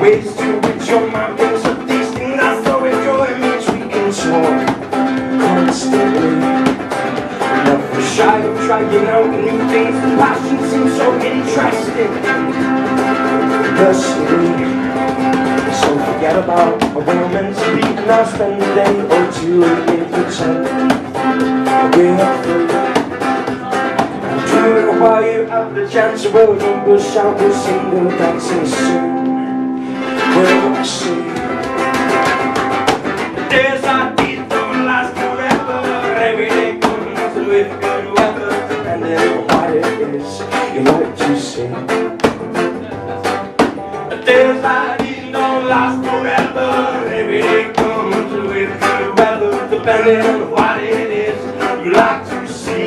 ways to which your mind brings up these things I so enjoy. It means we can talk constantly. Never shy of trying out new things. The passion seems so interesting. Personally, so forget about where we're meant to be, and I'll spend a day or two in pretend we're free. And do it while you have the chance. We'll jump, we'll shout, we'll sing, we'll dance, and soon we'll see. Days like these don't last forever. Every day comes with good weather, depending on what it is you like to see. Days like these don't last forever. Every day comes with good weather, depending on what it is you like to see.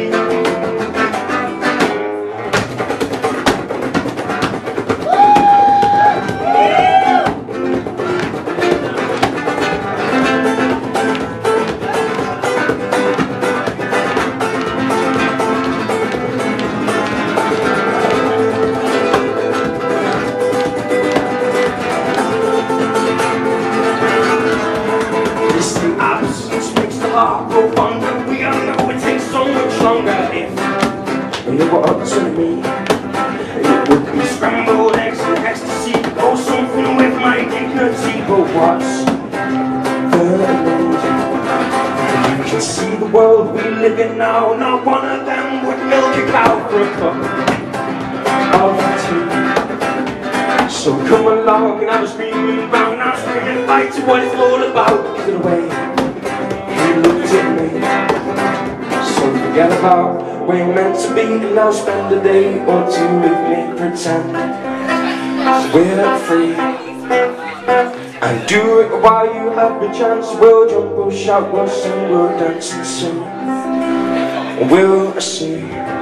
Go wonder, we all know it takes so much longer. If it were up to me, it would be scrambled eggs and ecstasy, or something with my dignity. But what's the need? You can see the world we live in now. Not one of them would milk a cow for a cup of tea. So come along and have a screaming round, now scream and fight to what it's all about. Is it a way? Looked at me, so forget about where you're meant to be, and I'll spend a day or two with me, pretend we're free. And do it while you have the chance. We'll jump, we'll shout, we'll sing, we'll dance, and soon we'll see.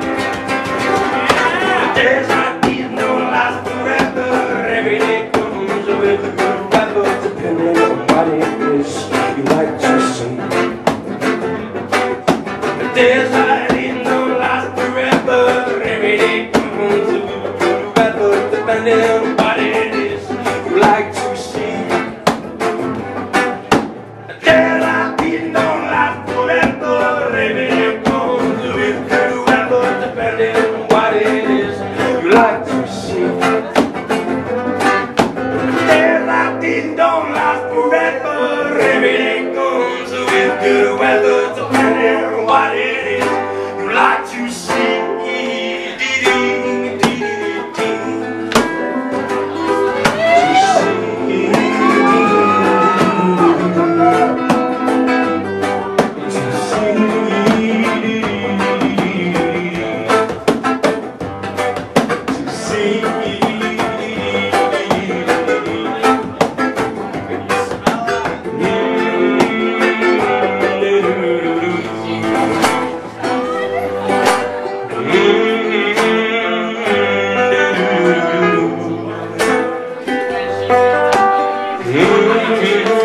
Days like these don't last forever. Every day comes with a good weather, depending on what it is you like to see. Days like these don't last forever. Every day comes with good weather, depending on what it is you like to see. Days like these don't last forever. Every day comes with good weather, depending on what it is you like to see. Days like these don't last forever. Every day comes with good weather, depending on what it is you like to see. Mm-hmm.